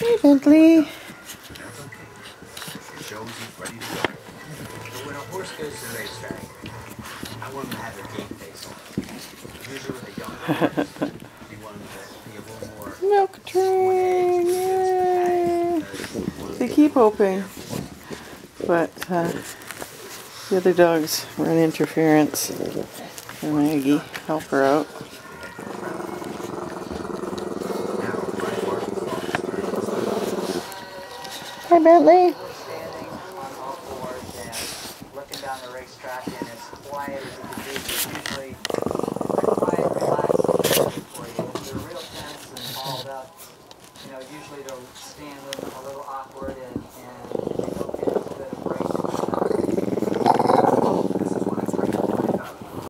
Hey, Bentley. Shows he's ready to go. But when a horse goes to the racetrack, I want him to have a game face on. Usually with a younger horse, you want him to be a little more Milk train, yay! They keep hoping, but the other dogs run interference. And Maggie, help her out. Hi, Bentley.